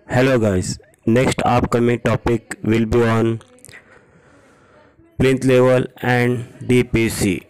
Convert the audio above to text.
Hello guys, next upcoming topic will be on plinth level and DPC.